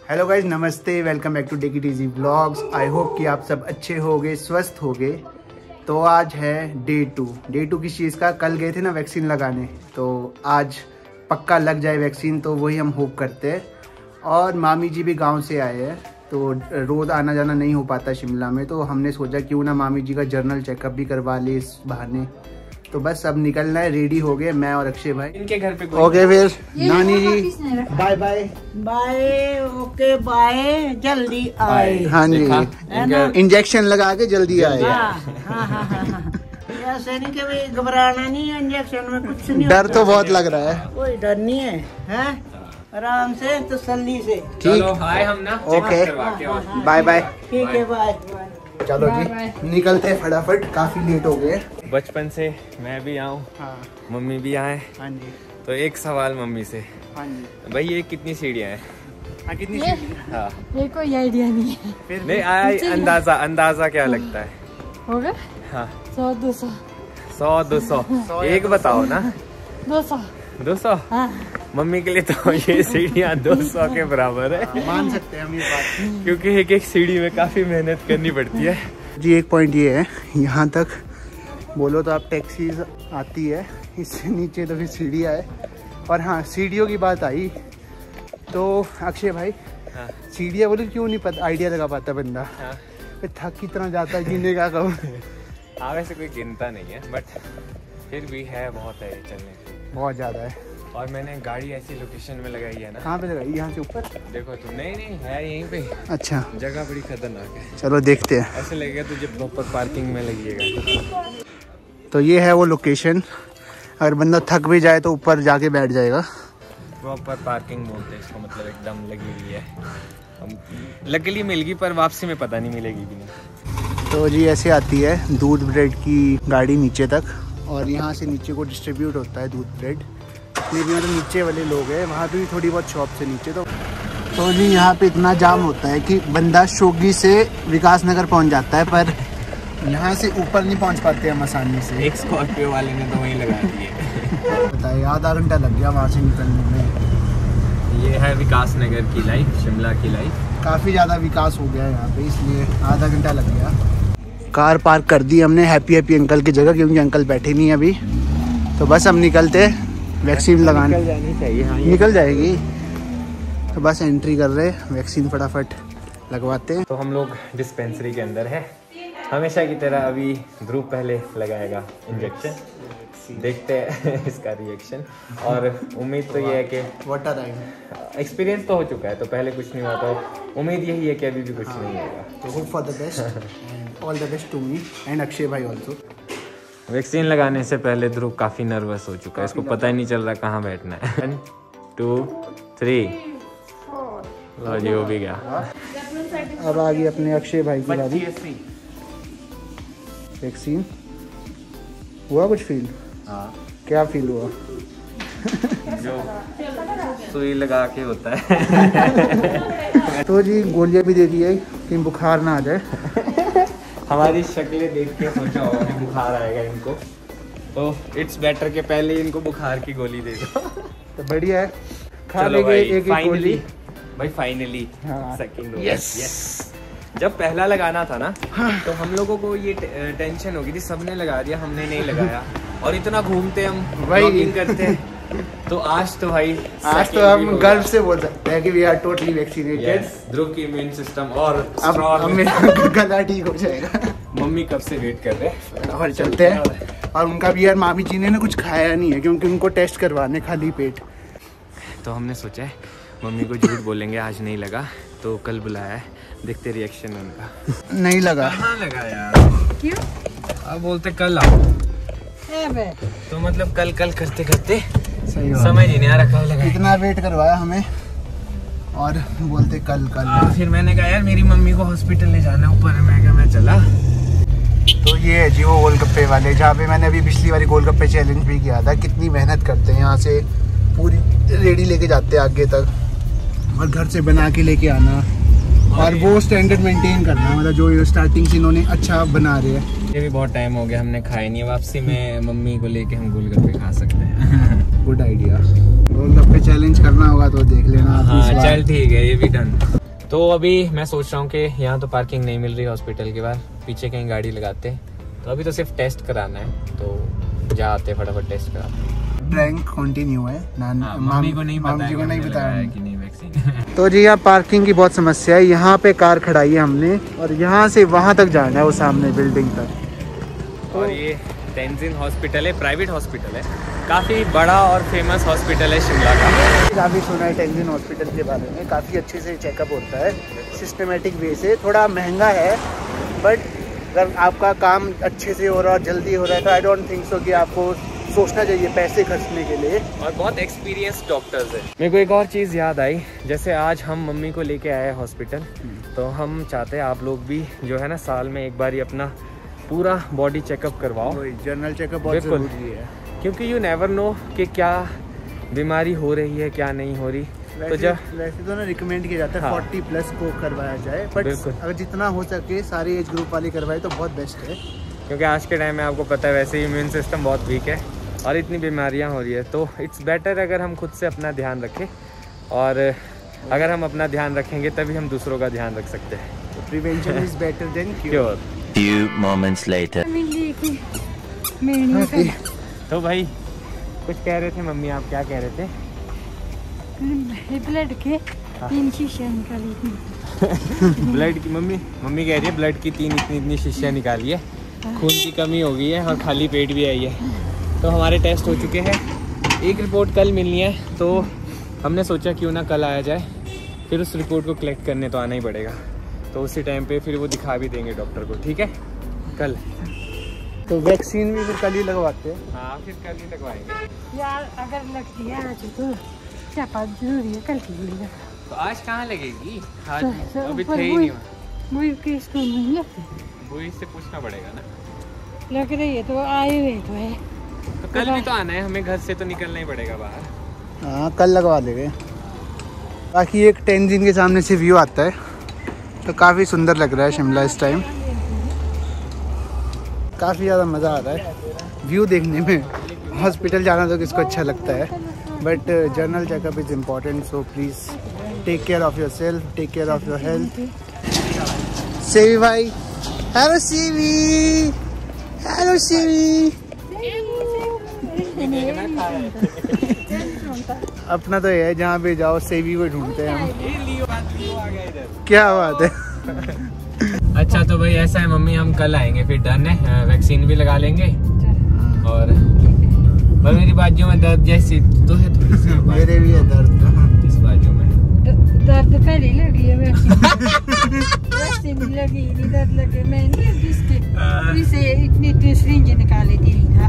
Hello guys, नमस्ते, welcome back to take it easy vlogs. I hope कि आप सब अच्छे होगे, स्वस्थ होगे। तो आज है डे टू किस चीज़ का? कल गए थे ना वैक्सीन लगाने, तो आज पक्का लग जाए वैक्सीन, तो वही हम होप करते हैं। और मामी जी भी गांव से आए हैं, तो रोज़ आना जाना नहीं हो पाता शिमला में, तो हमने सोचा क्यों ना मामी जी का जर्नल चेकअप भी करवा ले इस बहाने। तो बस अब निकलना है, रेडी हो गए मैं और अक्षय भाई इनके घर पे। ओके फिर नानी जी bye bye bye. Okay bye, जल्दी आए। हाँ जी, इंजेक्शन लगा के जल्दी आए। ऐसे नहीं कि भाई घबराना नहीं है, इंजेक्शन में कुछ नहीं। डर तो बहुत लग रहा है। कोई डर नहीं है, हैं? आराम से तसल्ली से। ठीक, आए हम ना। Okay bye bye. ठीक है, बाय। चलो जी निकलते हैं फटाफट, काफी लेट हो गए। बचपन से मैं भी आऊँ, मम्मी भी आए। हाँ जी, तो एक सवाल मम्मी से, हाँ जी भाई ये कितनी सीढ़ियाँ हैं? हाँ, कितनी ये? सीढ़ी? हाँ, ये कोई आइडिया नहीं है। फिर नहीं आया अंदाजा क्या लगता है? होगा हाँ 100 200 100 200 एक बताओ ना। 200 हाँ। मम्मी के लिए तो ये सीढ़ियाँ 200 के बराबर है। मान सकते हैं हम ये बात, क्योंकि एक एक सीढ़ी में काफी मेहनत करनी पड़ती है जी। एक पॉइंट ये है, यहाँ तक बोलो तो आप टैक्सीज आती है, इससे नीचे तो फिर सीढ़ियाँ है। और हाँ, सीढ़ियों की बात आई तो अक्षय भाई, हाँ। सीढ़ियाँ बोले क्यों नहीं पता, आइडिया लगा पाता बंदा। हाँ। फिर थक कितना जाता है जीने का कहूँ। हाँ वैसे कोई गिनता नहीं है, बट फिर भी है, बहुत है चलने की, बहुत ज़्यादा है। और मैंने गाड़ी ऐसी लोकेशन में लगाई है ना। कहाँ पे लगाई? यहाँ से ऊपर? देखो तुम, नहीं है यहीं पे। अच्छा, जगह बड़ी खतरनाक है, चलो देखते हैं। ऐसे लगेगा तुझे प्रॉपर पार्किंग में लगिएगा। तो ये है वो लोकेशन, अगर बंदा थक भी जाए तो ऊपर जाके बैठ जाएगा। प्रॉपर पार्किंग बोलते हैं इसको, मतलब एकदम लगी हुई है। लकीली मिल गई, पर वापसी में पता नहीं मिलेगी कि नहीं। तो जी ऐसे आती है दूध ब्रेड की गाड़ी नीचे तक, और यहाँ से नीचे को डिस्ट्रीब्यूट होता है दूध ब्रेड। जितने भी मतलब नीचे वाले लोग हैं, वहाँ पे भी थोड़ी बहुत शॉप से नीचे। तो जी यहाँ पे इतना जाम होता है कि बंदा शोगी से विकास नगर पहुँच जाता है, पर यहाँ से ऊपर नहीं पहुँच पाते हम आसानी से। एक स्कॉर्पियो वाले ने तो वहीं लगा दिए। बताइए, आधा घंटा लग गया वहाँ से निकलने में। ये है विकास नगर की लाइफ, शिमला की लाइफ। काफ़ी ज़्यादा विकास हो गया है यहाँ पे, इसलिए आधा घंटा लग गया। कार पार्क कर दी हमने हैप्पी अंकल की जगह, क्योंकि अंकल बैठे नहीं अभी। तो बस हम निकलते वैक्सीन लगाने। निकल जानी चाहिए। हाँ, निकल जाएगी। तो बस एंट्री कर रहे, वैक्सीन फटाफट लगवाते हैं। तो हम लोग डिस्पेंसरी के अंदर है, हमेशा की तरह। अभी ध्रुव पहले लगाएगा इंजेक्शन, देखते हैं इसका रिएक्शन। और उम्मीद तो ये है कि वाटर आएगा, एक्सपीरियंस तो हो चुका है, तो पहले कुछ नहीं हुआ, तो उम्मीद यही है कि अभी भी कुछ नहीं होगा। तो hope for the best, all the best to me and Akshay भाई ऑल्सो। वैक्सीन लगाने से पहले ध्रुव काफ़ी नर्वस हो चुका है, इसको पता ही नहीं चल रहा कहाँ बैठना है। 1 2 3 लो जी, हो भी गया। अब आ गई अपने अक्षय भाई की बारी। वैक्सीन हुआ कुछ फील? हाँ, क्या फील हुआ? जो सुई लगा के होता है। तो जी गोलियां भी दे दी है कि बुखार ना आ जाए। हमारी शक्लें देख के सोचा होगा कि बुखार आएगा इनको, तो इट्स बेटर के पहले इनको बुखार की गोली दे दो। तो बढ़िया है, खा चलो लेंगे भाई, एक फाइनली गोली। भाई फाइनली हाँ। Second dose. यस। जब पहला लगाना था ना, तो हम लोगों को ये टेंशन हो गई थी, सबने लगा दिया, हमने नहीं लगाया। और इतना घूमते हम, वॉकिंग करते, तो आज तो भाई, आज तो हम गर्व से बोल सकते हैं कि we are totally vaccinated. Dhruv की इम्यून सिस्टम और अब मेरा गला ठीक हो जाएगा। मम्मी कब से वेट कर रहे हैं, और चलते हैं। और उनका भी यार, मामी जी ने ना कुछ खाया नहीं है, क्योंकि उनको टेस्ट करवाने खाली पेट। तो हमने सोचा है मम्मी को झूठ बोलेंगे, आज नहीं लगा, तो कल बुलाया है, देखते रिएक्शन उनका। नहीं लगा? कहाँ लगा यार? क्यों? अब बोलते कल आओ, बे। तो मतलब कल करते करते सही समझ ही नहीं आ रहा कब लगा। इतना वेट करवाया हमें और बोलते कल। फिर मैंने कहा यार मेरी मम्मी को हॉस्पिटल ले जाना ऊपर, मैं कहा मैं चला। तो ये है जी वो गोलगप्पे वाले, जहाँ पे मैंने अभी पिछली बारी गोलगप्पे चैलेंज भी किया था। कितनी मेहनत करते हैं, यहाँ से पूरी रेडी लेके जाते हैं आगे तक, और घर से बना के लेके आना, और वो स्टैंडर्ड मेंटेन करना, मतलब जो स्टार्टिंग से इन्होंने अच्छा बना रहे हैं। ये भी बहुत टाइम हो गया हमने खाए नहीं, वापसी में मम्मी को लेके हम गोलगप्पे खा सकते हैं। Good idea. गोलगप्पे चैलेंज करना होगा तो देख लेना। हाँ चल ठीक है, ये भी डन। तो अभी मैं सोच रहा हूँ कि यहाँ तो पार्किंग नहीं मिल रही हॉस्पिटल के बाहर, पीछे कहीं गाड़ी लगाते हैं। तो अभी तो सिर्फ टेस्ट कराना है, तो जा आते फटाफट टेस्ट कराते। प्रैंक कंटिन्यू है। मम्मी को नहीं पता बताया कि नहीं वैक्सीन। तो जी यहाँ पार्किंग की बहुत समस्या है। यहाँ पे कार खड़ाई है हमने और यहाँ से वहाँ तक जाना है, वो सामने बिल्डिंग तक। और ये तेंजिन हॉस्पिटल है, प्राइवेट हॉस्पिटल है, काफ़ी बड़ा और फेमस हॉस्पिटल है शिमला का। काफ़ी सुना है तेंजिन हॉस्पिटल के बारे में, काफ़ी अच्छे से चेकअप होता है सिस्टमेटिक वे से। थोड़ा महंगा है बट अगर आपका काम अच्छे से हो रहा है, जल्दी हो रहा है, तो आई डोंट थिंक सो कि आपको सोचना चाहिए पैसे खर्चने के लिए। और बहुत एक्सपीरियंस डॉक्टर्स है। मेरे को एक और चीज़ याद आई, जैसे आज हम मम्मी को लेके आए हॉस्पिटल, तो हम चाहते हैं आप लोग भी जो है ना साल में एक बार ही अपना पूरा बॉडी चेकअप करवाओ। जनरल चेकअप बहुत जरूरी है, क्योंकि यू नेवर नो कि क्या बीमारी हो रही है क्या नहीं हो रही। तो वैसे तो ना रिकमेंड किया जाता है 40 प्लस को करवाया जाए, बट अगर जितना हो सके सारी एज ग्रुप वाली करवाए तो बहुत बेस्ट है। क्योंकि आज के टाइम में आपको पता है वैसे ही इम्यून सिस्टम बहुत वीक है और इतनी बीमारियां हो रही है, तो इट्स बेटर अगर हम खुद से अपना ध्यान रखें। और अगर हम अपना ध्यान रखेंगे तभी हम दूसरों का ध्यान रख सकते हैं। Prevention is better than cure. Few moments later. तो भाई कुछ कह रहे थे मम्मी, आप क्या कह रहे थे? ब्लड के 3 शीशियाँ निकाली थी। ब्लड की मम्मी कह रही है ब्लड की इतनी शीशियाँ निकाली है, खून की कमी हो गई है और खाली पेट भी आई है। तो हमारे टेस्ट हो चुके हैं, एक रिपोर्ट कल मिलनी है, तो हमने सोचा क्यों ना कल आया जाए, फिर उस रिपोर्ट को कलेक्ट करने तो आना ही पड़ेगा। तो उसी टाइम पे फिर वो दिखा भी देंगे डॉक्टर को, ठीक है कल। तो वैक्सीन भी फिर कल ही लगवाते हैं। हाँ फिर कल ही लगवाएंगे यार अगर लगती है आज तो क्या बात जरूरी है, कल की लगेगा। तो आज कहाँ लगेगी, आज तो अभी थे ही नहीं। वो के स्कूल में नहीं लगती, वो इससे पूछना पड़ेगा ना। लग रही है तो आए हुए तो है। तो कल भी तो आना है हमें, घर से तो निकलना ही पड़ेगा बाहर। हाँ कल लगवा लेंगे। बाकी एक तेंजिन के सामने से व्यू आता है, तो काफ़ी सुंदर लग रहा है शिमला इस टाइम। काफ़ी ज़्यादा मज़ा आता है व्यू देखने में। हॉस्पिटल जाना तो किसको अच्छा लगता है, but general checkup is important, so please take care of yourself, take care of your health. सेवी भाई, हेलो सेवी, हेलो सेवी। अपना तो ये है जहाँ पे जाओ सेवी को ढूंढते हैं हम। क्या बात है। अच्छा तो भाई ऐसा है मम्मी, हम कल आएंगे फिर, डन है। वैक्सीन भी लगा लेंगे और पर मेरी बाजू में दर्द जैसी तो है थोड़ी सी। मेरे भी है दर्द इस बाजू में। दर्द पहले ही लगी है वैक्सीन भी लगी नहीं, दर्द लगे मैं नहीं इससे इतनी सिरिंज निकाली थी था।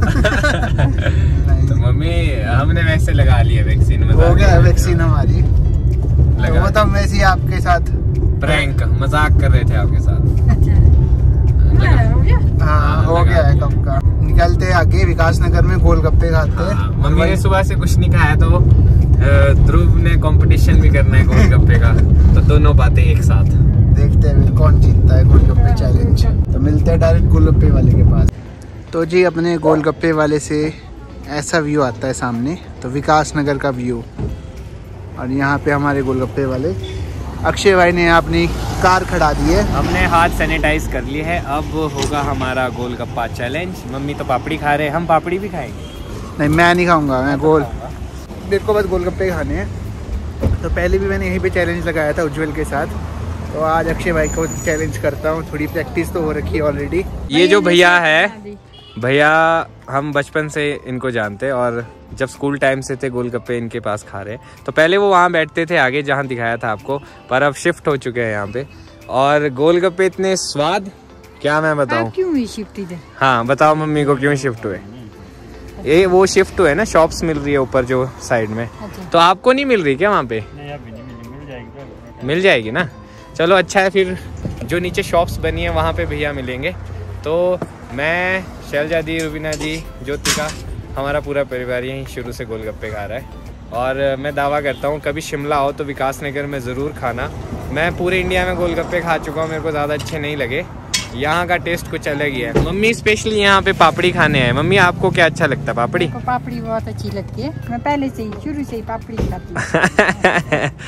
तो मम्मी हमने वैसे लगा लिया वैक्सीन, हो गया वैक्सीन हमारी लगा। वो तो वैसे ही आपके साथ प्रैंक मजाक कर रहे थे आपके साथ। अच्छा हो गया। हाँ हो गया है कब का। निकलते आगे विकास नगर में गोलगप्पे खाते हैं। मम्मी ने सुबह से कुछ नहीं खाया, तो ध्रुव ने कंपटीशन भी करना है गोलगप्पे का, तो दोनों बातें एक साथ। देखते हैं कौन जीतता है गोलगप्पे चैलेंज। तो मिलते हैं डायरेक्ट गोलगप्पे वाले के पास। तो जी अपने गोलगप्पे वाले से ऐसा व्यू आता है सामने, तो विकास नगर का व्यू। और यहाँ पे हमारे गोलगप्पे वाले अक्षय भाई ने अपनी कार खड़ा दी है। हमने हाथ सैनिटाइज कर लिए है, अब होगा हमारा गोलगप्पा चैलेंज। मम्मी तो पापड़ी खा रहे हैं, हम पापड़ी भी खाएंगे। नहीं मैं नहीं खाऊंगा, मैं मेरे को बस गोलगप्पे खाने हैं। तो पहले भी मैंने यहीं पे चैलेंज लगाया था उज्जवल के साथ, तो आज अक्षय भाई को चैलेंज करता हूँ। थोड़ी प्रैक्टिस तो हो रखी है ऑलरेडी। ये जो भैया है, भैया हम बचपन से इनको जानते हैं और जब स्कूल टाइम से थे गोलगप्पे इनके पास खा रहे। तो पहले वो वहाँ बैठते थे आगे जहाँ दिखाया था आपको, पर अब शिफ्ट हो चुके हैं यहाँ पे। और गोलगप्पे इतने स्वाद, क्या मैं बताऊँ। क्यों हुई शिफ्ट इधर? हाँ बताओ मम्मी को क्यों शिफ्ट हुए। ये वो शिफ्ट हुए ना, शॉप्स मिल रही है ऊपर जो साइड में। अच्छा। तो आपको नहीं मिल रही क्या वहाँ पे? मिल जाएगी ना, चलो अच्छा है। फिर जो नीचे शॉप्स बनी है वहाँ पे भैया मिलेंगे। तो मैं, शैलजा दी, रुबीना दी, ज्योतिका, हमारा पूरा परिवार यहीं शुरू से गोलगप्पे खा रहा है। और मैं दावा करता हूँ कभी शिमला आओ तो विकास नगर में ज़रूर खाना। मैं पूरे इंडिया में गोलगप्पे खा चुका हूँ, मेरे को ज़्यादा अच्छे नहीं लगे। यहाँ का टेस्ट कुछ अलग ही है। मम्मी स्पेशली यहाँ पे पापड़ी खाने आए। मम्मी आपको क्या अच्छा लगता है? पापड़ी? पापड़ी बहुत अच्छी लगती है, मैं पहले से ही शुरू से ही पापड़ी खाती हूँ।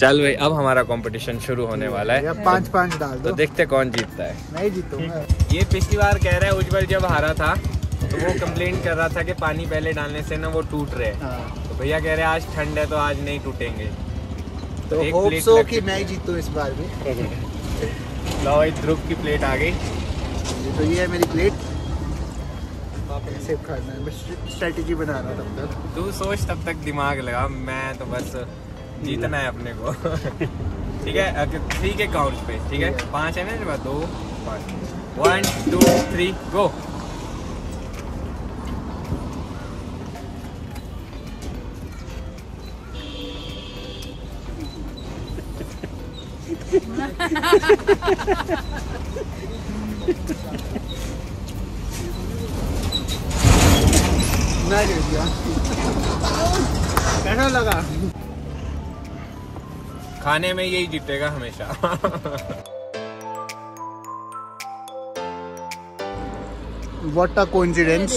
चल भाई, अब हमारा कंपटीशन शुरू होने वाला है। 5-5 डाल तो दो। देखते कौन जीतता है। मैं ही जीतूंगा। ये पिछली बार कह रहा है उज्जवल जब हारा था तो वो कंप्लेंट कर रहा था कि पानी पहले डालने से ना वो टूट रहे। तो भैया कह रहे हैं आज ठंड है तो आज नहीं टूटेंगे। तो होप सो कि मैं ही जीतूं इस बार भी। लो भाई, ध्रुव की प्लेट आ गई। तो ये है मेरी प्लेट। ऐसे खाना है, बस स्ट्रेटेजी बना रहा तब तक। तू सोच तब तक दिमाग लगा, मैं तो बस जीतना है अपने को। ठीक है, 3 के काउंट पे। ठीक है, 5 है ना, 2 5 1 2 3 गो। कैसा लगा? खाने में यही जीतेगा हमेशा। What a coincidence!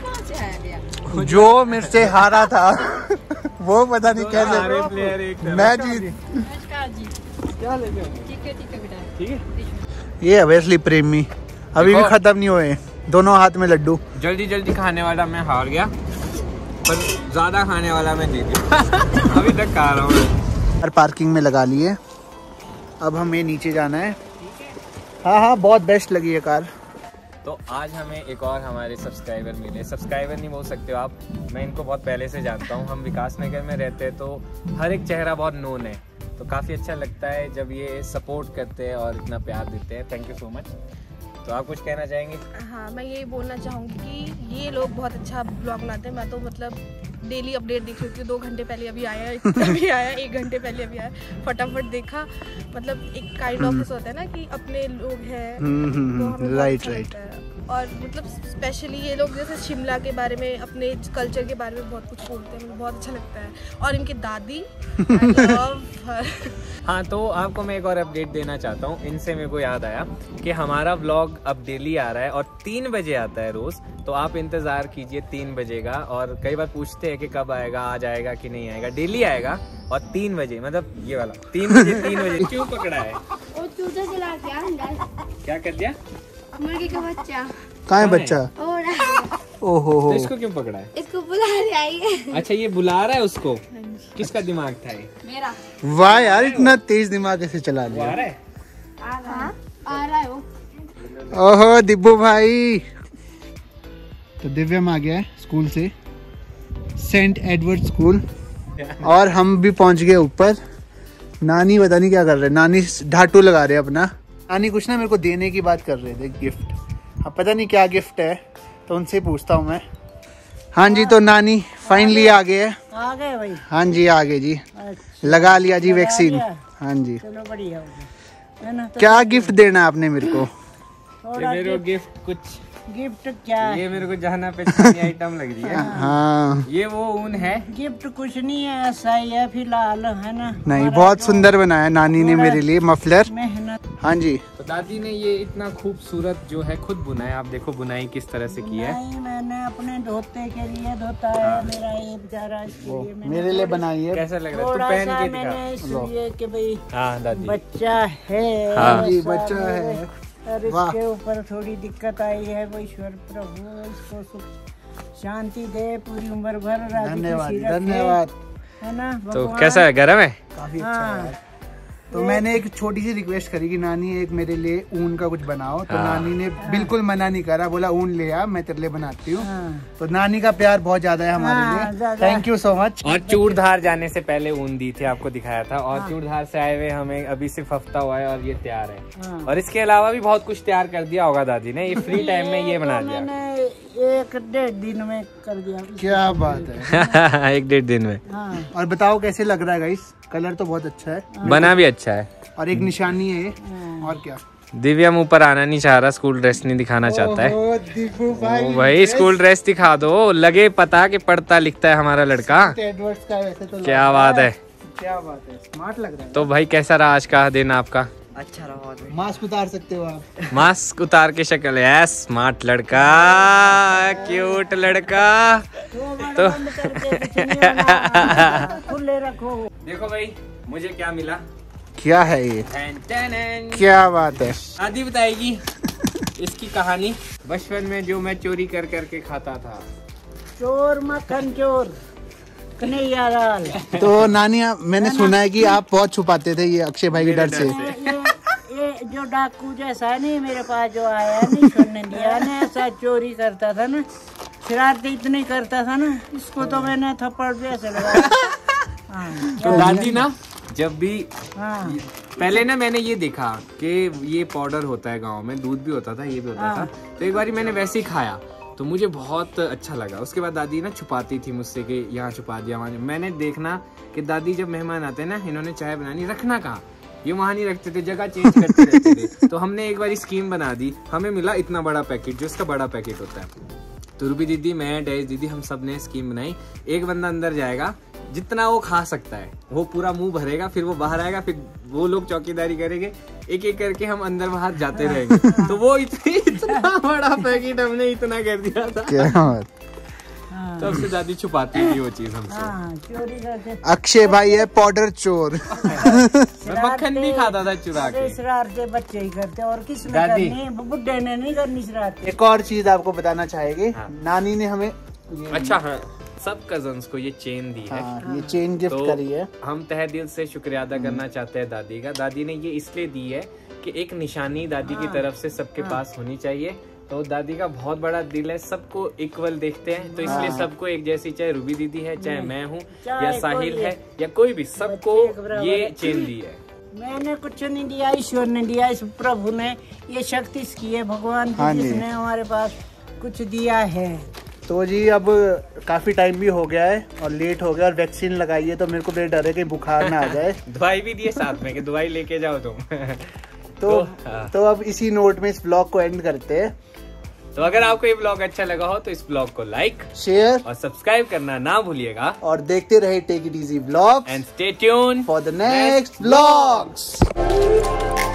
जो मेरे से हारा था वो पता नहीं कैसे प्लेयर एक मैं जीत। क्या लेते हो? ठीक है, ये ऑब्वियसली प्रेमी अभी भी खत्म नहीं हुए, दोनों हाथ में लड्डू। जल्दी जल्दी खाने वाला मैं हार गया, पर ज्यादा खाने वाला मैं जीत गया। अभी तक खा रहा हूँ। और पार्किंग में लगा लिए, अब हमें नीचे जाना है। हाँ, बहुत बेस्ट लगी है कार। तो आज हमें एक और हमारे सब्सक्राइबर मिले। सब्सक्राइबर नहीं बोल सकते हो आप, मैं इनको बहुत पहले से जानता हूँ। हम विकास नगर में रहते हैं तो हर एक चेहरा बहुत नोन है, तो काफ़ी अच्छा लगता है जब ये सपोर्ट करते हैं और इतना प्यार देते हैं। Thank you so much. तो आप कुछ कहना चाहेंगे? हाँ, मैं यही बोलना चाहूँगी कि ये लोग बहुत अच्छा ब्लॉग बनाते हैं। मैं तो मतलब डेली अपडेट देख रही हूँ। 2 घंटे पहले अभी आया, अभी आया, 1 घंटे पहले अभी आया, फटाफट देखा। मतलब एक काइंड ऑफ ऐसा होता है ना कि अपने लोग हैं, तो हमें राइट अच्छा राइट। लगता है। और मतलब स्पेशली ये लोग जैसे शिमला के बारे में, अपने कल्चर के बारे में बहुत कुछ बोलते हैं, मुझे बहुत अच्छा लगता है। और इनकी दादी I love her। हाँ, तो आपको मैं एक और अपडेट देना चाहता हूँ। इनसे मेरे को याद आया कि हमारा व्लॉग अब डेली आ रहा है और 3 बजे आता है रोज़। तो आप इंतज़ार कीजिए 3 बजे का। और कई बार पूछते हैं कि कब आएगा, आज आएगा कि नहीं आएगा। डेली आएगा और 3 बजे, मतलब ये वाला 3 बजे 3 बजे। क्यों पकड़ा है? और चूजा चला गया अंदर। क्या कर दिया? मुर्गी का बच्चा। कहाँ है बच्चा? और ओहो हो। तो इसको क्यों पकड़ा है? इसको बुला ले आई। अच्छा, ये बुला रहा है उसको। किसका दिमाग था ये? मेरा। वाह यार, इतना तेज दिमाग कैसे चला वो लिया? आ रहा है? आ रहा है वो। ओहो दिब्बू भाई। तो दिव्यम आ गया है स्कूल से, सेंट एडवर्ड स्कूल, और हम भी पहुंच गए ऊपर। नानी पता नहीं क्या कर रहे, नानी ढाटू लगा रहे अपना। नानी कुछ ना मेरे को देने की बात कर रहे थे, गिफ्ट। हाँ, पता नहीं क्या गिफ्ट है, तो उनसे पूछता हूँ मैं। हाँ जी, तो नानी फाइनली आ गए हैं। आ गए भाई। हाँ जी, आ गए जी। लगा लिया जी वैक्सीन। हाँ जी। चलो बढ़िया हो गया, है ना? तो क्या गिफ्ट देना है आपने मेरे को? ये मेरे को गिफ्ट कुछ, गिफ्ट क्या है? ये मेरे को जाना पहचानी आइटम लग रही है। हाँ, ये वो ऊन है। गिफ्ट कुछ नहीं है, ऐसा ही है फिलहाल, है ना? नहीं, बहुत सुंदर बनाया नानी ने मेरे लिए मफलर। मेहनत। हाँ जी। तो दादी ने ये इतना खूबसूरत जो है खुद बुना है। आप देखो बुनाई किस तरह से की है। नहीं, मैंने अपने धोते के लिए धोता है, मेरा ये बेचारा, इसके लिए मैंने मेरे लिए बनाई है। कैसा लग रहा है? तू थोड़ा पहन सा के मैंने दिखा। इसलिए कि भाई हाँ दादी, बच्चा है। हाँ जी, ऐसा बच्चा है। और वाह। इसके ऊपर थोड़ी दिक्कत आई है, वो ईश्वर प्रभु इसको सुख शांति दे, पूरी उम्र भर राजी धन्यवाद खुशी रखे, धन्यवाद। है ना? तो भगवान। कैसा है? गरम है? काफी अच्छा हाँ। है। तो मैंने एक छोटी सी रिक्वेस्ट करी कि नानी एक मेरे लिए ऊन का कुछ बनाओ, तो हाँ। नानी ने बिल्कुल मना नहीं करा, बोला ऊन ले आ, मैं तेरे लिए बनाती हूँ। हाँ। तो नानी का प्यार बहुत ज्यादा है हाँ, हमारे लिए। ज्यादा। Thank you so much. और चूड़धार जाने से पहले ऊन दी थी, आपको दिखाया था। और चूड़धार से आए हुए हमें अभी सिर्फ हफ्ता हुआ है और ये तैयार है। हाँ। और इसके अलावा भी बहुत कुछ तैयार कर दिया होगा दादी ने। ये फ्री टाइम में ये बना दिया। मैंने 1-1.5 दिन में कर दिया। क्या बात है। 1-1.5 दिन में। हाँ। और बताओ कैसे लग रहा है गाइस? कलर तो बहुत अच्छा है बना भी अच्छा है। और एक निशानी है ये। और क्या? दिव्यम ऊपर आना नहीं चाह रहा, स्कूल ड्रेस नहीं दिखाना चाहता है। ओहो, दीपू ओ भाई, स्कूल ड्रेस दिखा दो, लगे पता कि पढ़ता लिखता है हमारा लड़का। एडवर्ड्स का वैसे तो क्या बात है। क्या बात है, स्मार्ट लग रहा है। तो भाई कैसा रहा आज का दिन आपका? अच्छा रहा। मास्क उतार सकते हो आप। मास्क उतार के शक्ल है, स्मार्ट लड़का, क्यूट लड़का। तो खुले रखो। देखो भाई, मुझे क्या मिला? क्या है ये? क्या बात है? आदि बताएगी इसकी कहानी। बचपन में जो मैं चोरी कर करके खाता था। चोर मक्खन चोर कन्हैया लाल। तो नानी मैंने सुना है कि आप बहुत छुपाते थे ये अक्षय भाई के डर से। ये जो डाकू जैसा है नहीं मेरे पास जो आया नहीं सुनने दिया ना, ऐसा चोरी करता था ना, शरारती इतनी करता था ना, इसको तो मैंने थप्पड़ भी ऐसे लगाया। तो दादी ना जब भी हाँ। पहले ना मैंने ये देखा कि ये पाउडर होता है गांव में, दूध भी होता था, ये भी होता था। तो एक बार मैंने वैसे ही खाया तो मुझे बहुत अच्छा लगा। उसके बाद दादी ना छुपाती थी मुझसे कि यहाँ छुपा दिया वहाँ। मैंने देखना कि दादी जब मेहमान आते हैं ना, इन्होंने चाय बनानी, रखना कहाँ, ये वहाँ नहीं रखते थे, जगह चेंज करते रहते थे। तो हमने एक बार स्कीम बना दी, हमें मिला इतना बड़ा पैकेट, जो इसका बड़ा पैकेट होता है। तो रूबी दीदी, मैं, डैश दीदी, हम सब ने स्कीम बनाई। एक बंदा अंदर जाएगा, जितना वो खा सकता है वो पूरा मुंह भरेगा, फिर वो बाहर आएगा, फिर वो लोग चौकीदारी करेंगे, एक एक करके हम अंदर बाहर जाते रहेंगे। तो वो इतना बड़ा पैकेट हमने इतना कर दिया था। क्या बात? तब से दादी छुपाती थी वो चीज हमसे। चोरी करते। अक्षय भाई है पाउडर चोर। मैं मक्खन भी खाता था चुरा के। शरारतें बच्चे ही करते और किसने दादी। करनी, बुड्ढे ने नहीं करनी शरारत। एक और चीज आपको बताना चाहेंगे। नानी ने हमें अच्छा हाँ, सब कजन्स को ये चेन दी है। ये चेन गिफ्ट करी है। हम तहे दिल से शुक्रिया अदा करना चाहते हैं दादी का। दादी ने ये इसलिए दी है कि एक निशानी दादी की तरफ से सबके पास होनी चाहिए। तो दादी का बहुत बड़ा दिल है, सबको इक्वल देखते हैं, तो इसलिए सबको एक जैसी, चाहे रूबी दीदी है, चाहे मैं हूँ, या साहिल है, या कोई भी, सबको ये चेन दी है। मैंने कुछ नहीं दिया, ईश्वर ने दिया, इस प्रभु ने, ये शक्ति इसकी है, भगवान की, जिसने हमारे पास कुछ दिया है। तो जी अब काफी टाइम भी हो गया है और लेट हो गया और वैक्सीन लगाई है, तो मेरे को बड़े डर है कि बुखार ना आ जाए। दवाई भी दिए साथ में कि दवाई लेके जाओ तुम। तो अब इसी नोट में इस ब्लॉग को एंड करते हैं। तो अगर आपको ये ब्लॉग अच्छा लगा हो तो इस ब्लॉग को लाइक, शेयर और सब्सक्राइब करना ना भूलिएगा। और देखते रहे take it easy blogs and stay tune for the next blogs.